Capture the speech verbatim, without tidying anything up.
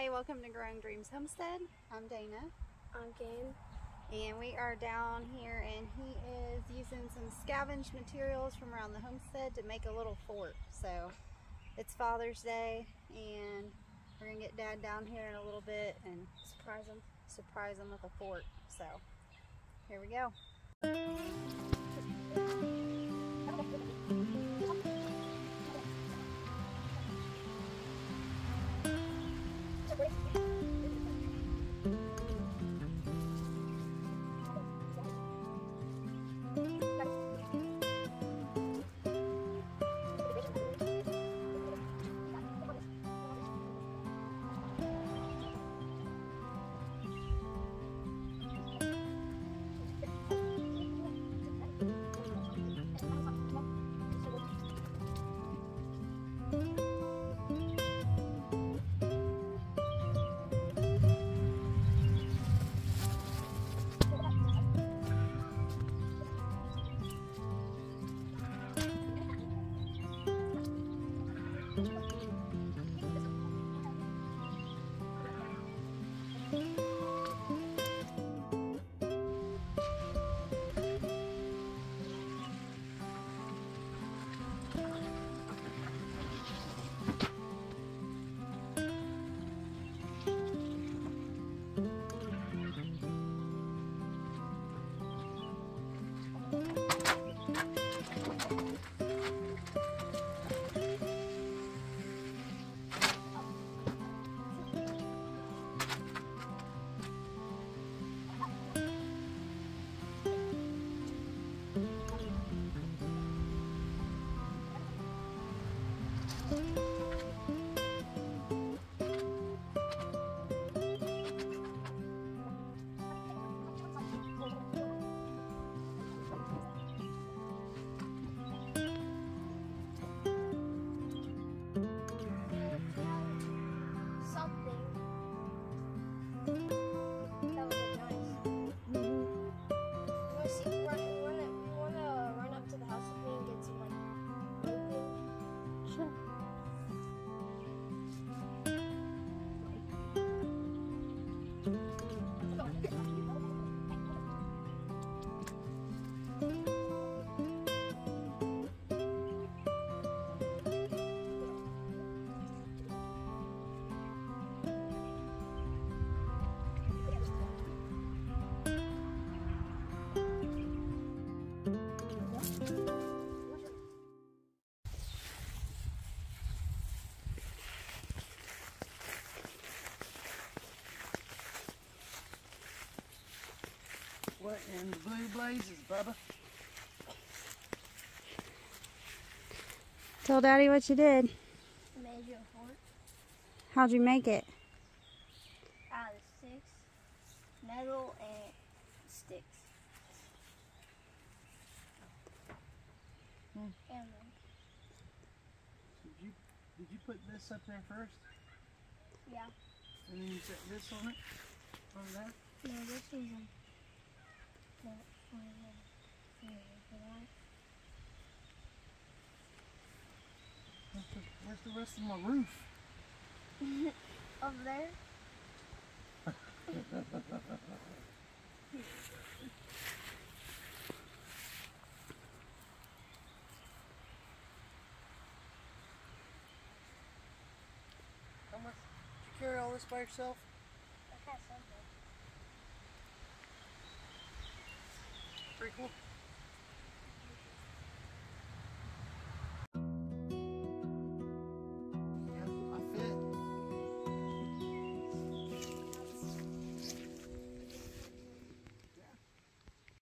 Hi, welcome to Growing Dreams Homestead. I'm Dana. I'm Cain. And we are down here and he is using some scavenged materials from around the homestead to make a little fort. So it's Father's Day and we're going to get Dad down here in a little bit and Surprise him. surprise him with a fort. So here we go. What in the blue blazes, Bubba? Tell Daddy what you did. Made you a fort How'd you make it? out of sticks, metal, and sticks. Hmm. And Did you did you put this up there first? yeah. And then you set this on it? On that? No, this is a. No, Where's the, where's the rest of my roof? over there. How much did you carry all this by yourself? I got something. Pretty cool.